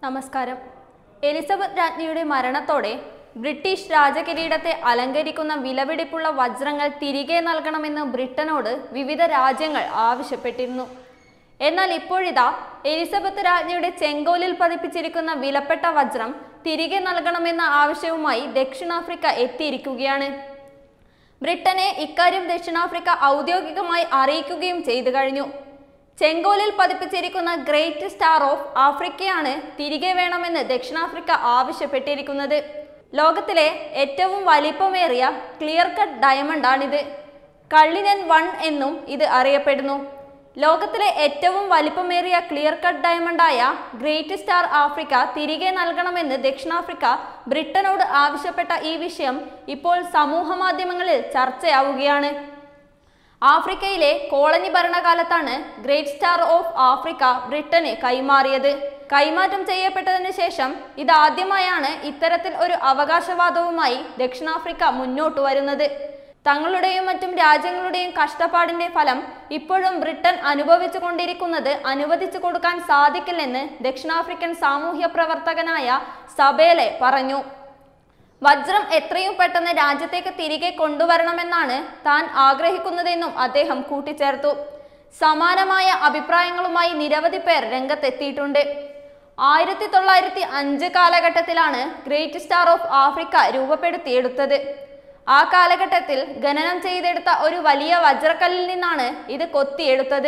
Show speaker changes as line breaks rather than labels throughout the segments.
നമസ്കാരം. എലിസബത്ത് രാജ്ഞിയുടെ മരണത്തോടെ ബ്രിട്ടീഷ് രാജകിരീടത്തെ അലങ്കരിക്കുന്ന വിലപിടിപ്പുള്ള വജ്രങ്ങൾ തിരികെ നൽകണമെന്ന് ബ്രിട്ടനോട് വിവിധ രാജ്യങ്ങൾ ആവശ്യപ്പെട്ടിരുന്നു. എന്നാൽ ഇപ്പോഴിതാ എലിസബത്ത് രാജ്ഞിയുടെ ചെങ്കോലിൽ പതിപ്പിച്ചിരിക്കുന്ന വിലപ്പെട്ട വജ്രം തിരികെ നൽകണമെന്ന ആവശ്യവുമായി ദക്ഷിണാഫ്രിക്ക എത്തിയിരിക്കുകയാണ്. ബ്രിട്ടനെ ഇക്കാര്യം ദക്ഷിണാഫ്രിക്ക ഔദ്യോഗികമായി അറിയിക്കുകയും ചെയ്തു കഴിഞ്ഞു. ചെങ്കോലിൽ പതിപ്പിച്ചിരിക്കുന്ന ഗ്രേറ്റ് സ്റ്റാർ ഓഫ് ആഫ്രിക്കയാണ് തിരികെ വേണമെന്ന് ദക്ഷിണാഫ്രിക്ക ആവശ്യപ്പെട്ടിരിക്കുന്നത്. ലോകത്തിലെ ഏറ്റവും വലിപ്പമേറിയ ക്ലിയർ കട്ട് ഡയമണ്ടാണിത്. കള്ളിനൻ 1 എന്നും ഇത് അറിയപ്പെടുന്നു. ലോകത്തിലെ ഏറ്റവും വലിപ്പമേറിയ ക്ലിയർ കട്ട് ഡയമണ്ടായ ഗ്രേറ്റ് സ്റ്റാർ ആഫ്രിക്ക തിരികെ നൽകണമെന്ന് ദക്ഷിണാഫ്രിക്ക ബ്രിട്ടനോട് ആവശ്യപ്പെട്ട ഈ വിഷയം ഇപ്പോൾ സമൂഹ മാധ്യമങ്ങളിൽ ചർച്ചയാവുകയാണ്. ആഫ്രിക്കയിലെ കോളനി ഭരണകാലത്താണ് ഗ്രേറ്റ് സ്റ്റാർ ഓഫ് ആഫ്രിക്ക ബ്രിട്ടന് കൈമാറിയത്. കൈമാറ്റം ചെയ്യപ്പെട്ടതിന് ശേഷം ഇതാദ്യമായാണ് ഇത്തരത്തിൽ ഒരു അവകാശവാദവുമായി ദക്ഷിണാഫ്രിക്ക മുന്നോട്ട് വരുന്നത്. തങ്ങളുടെയും മറ്റും രാജ്യങ്ങളുടെയും കഷ്ടപ്പാടിന്റെ ഫലം ഇപ്പോഴും ബ്രിട്ടൻ അനുഭവിച്ചു കൊണ്ടിരിക്കുന്നത് അനുവദിച്ചു കൊടുക്കാൻ സാധിക്കില്ലെന്ന് ദക്ഷിണാഫ്രിക്കൻ സാമൂഹ്യ പ്രവർത്തകനായ സബേലെ പറഞ്ഞു. വജ്രം എത്രയും പെട്ടെന്ന് രാജ്യത്തേക്ക് തിരികെ കൊണ്ടുവരണമെന്നാണ് താൻ ആഗ്രഹിക്കുന്നതെന്നും അദ്ദേഹം കൂട്ടിച്ചേർത്തു. സമാനമായ അഭിപ്രായങ്ങളുമായി നിരവധി പേർ രംഗത്തെത്തിയിട്ടുണ്ട്. 1905 കാലഘട്ടത്തിലാണ് ഗ്രേറ്റ് സ്റ്റാർ ഓഫ് ആഫ്രിക്ക രൂപപ്പെടുത്തിയെടുത്തത്. ആ കാലഘട്ടത്തിൽ ഖനനം ചെയ്തെടുത്ത ഒരു വലിയ വജ്രക്കല്ലിൽ നിന്നാണ് ഇത് കൊത്തിയെടുത്തത്.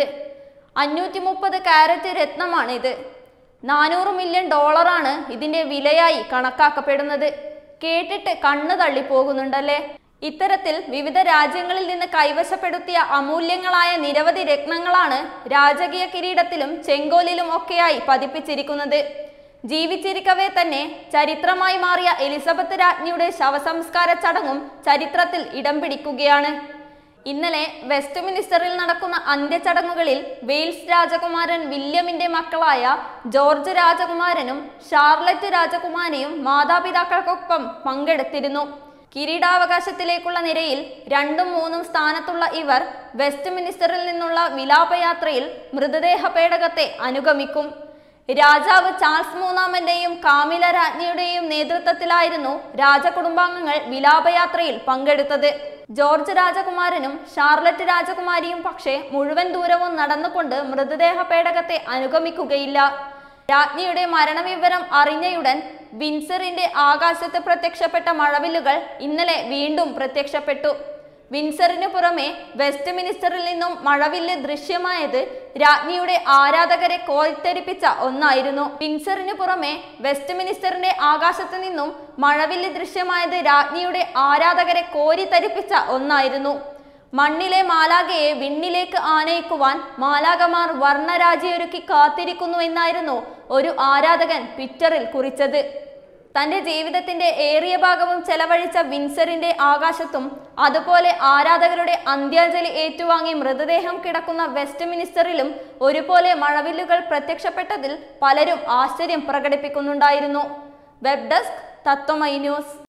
530 കാരറ്റ് രത്നമാണിത്. $400 മില്യൺ ഇതിന്റെ വിലയായി കണക്കാക്കപ്പെടുന്നത്. കേട്ടിട്ട് കണ്ണു തള്ളിപ്പോകുന്നുണ്ടല്ലേ? ഇത്തരത്തിൽ വിവിധ രാജ്യങ്ങളിൽ നിന്ന് കൈവശപ്പെടുത്തിയ അമൂല്യങ്ങളായ നിരവധി രത്നങ്ങളാണ് രാജകീയ കിരീടത്തിലും ചെങ്കോലിലും ഒക്കെയായി പതിപ്പിച്ചിരിക്കുന്നത്. ജീവിച്ചിരിക്കവേ തന്നെ ചരിത്രമായി മാറിയ എലിസബത്ത് രാജ്ഞിയുടെ ശവസംസ്കാര ചടങ്ങും ചരിത്രത്തിൽ ഇടം പിടിക്കുകയാണ്. ഇന്നലെ വെസ്റ്റ് മിനിസ്റ്ററിൽ നടക്കുന്ന അന്ത്യചടങ്ങുകളിൽ വെയിൽസ് രാജകുമാരൻ വില്യമിന്റെ മക്കളായ ജോർജ് രാജകുമാരനും ഷാർലറ്റ് രാജകുമാരിയും മാതാപിതാക്കൾക്കൊപ്പം പങ്കെടുത്തിരുന്നു. കിരീടാവകാശത്തിലേക്കുള്ള നിരയിൽ 2ഉം 3ഉം സ്ഥാനത്തുള്ള ഇവർ വെസ്റ്റ് മിനിസ്റ്ററിൽ നിന്നുള്ള വിലാപയാത്രയിൽ മൃതദേഹ പേടകത്തെ അനുഗമിക്കും. രാജാവ് ചാൾസ് മൂന്നാമന്റെയും കാമില രാജ്ഞിയുടെയും നേതൃത്വത്തിലായിരുന്നു രാജകുടുംബാംഗങ്ങൾ വിലാപയാത്രയിൽ പങ്കെടുത്തത്. ജോർജ് രാജകുമാരനും ഷാർലറ്റ് രാജകുമാരിയും പക്ഷേ മുഴുവൻ ദൂരവും നടന്നുകൊണ്ട് മൃതദേഹ പേടകത്തെ അനുഗമിക്കുകയില്ല. രാജ്ഞിയുടെ മരണവിവരം അറിഞ്ഞയുടൻ വിൻസറിന്റെ ആകാശത്ത് പ്രത്യക്ഷപ്പെട്ട മഴവില്ലുകൾ ഇന്നലെ വീണ്ടും പ്രത്യക്ഷപ്പെട്ടു. വിൻസറിന് പുറമെ വെസ്റ്റ് മിനിസ്റ്ററിൽ നിന്നും മഴവില്ല് ദൃശ്യമായത് രാജ്ഞിയുടെ ആരാധകരെ കോരിത്തെരിപ്പിച്ച ഒന്നായിരുന്നു. വിൻസറിന് പുറമെ വെസ്റ്റ് മിനിസ്റ്ററിന്റെ ആകാശത്ത് നിന്നും മഴവില്ല് ദൃശ്യമായത് രാജ്ഞിയുടെ ആരാധകരെ കോരിത്തെരിപ്പിച്ച ഒന്നായിരുന്നു. മണ്ണിലെ മാലാഖയെ വിണ്ണിലേക്ക് ആനയിക്കുവാൻ മാലാഖമാർ വർണ്ണരാജിയൊരുക്കി കാത്തിരിക്കുന്നു എന്നായിരുന്നു ഒരു ആരാധകൻ ട്വിറ്ററിൽ കുറിച്ചത്. തന്റെ ജീവിതത്തിന്റെ ഏറിയ ഭാഗവും ചെലവഴിച്ച വിൻസറിന്റെ ആകാശത്തും അതുപോലെ ആരാധകരുടെ അന്ത്യാഞ്ജലി ഏറ്റുവാങ്ങി മൃതദേഹം കിടക്കുന്ന വെസ്റ്റ് മിനിസ്റ്ററിലും ഒരുപോലെ മഴവില്ലുകൾ പ്രത്യക്ഷപ്പെട്ടതിൽ പലരും ആശ്ചര്യം പ്രകടിപ്പിക്കുന്നുണ്ടായിരുന്നു. Web desk Tatwamayi news.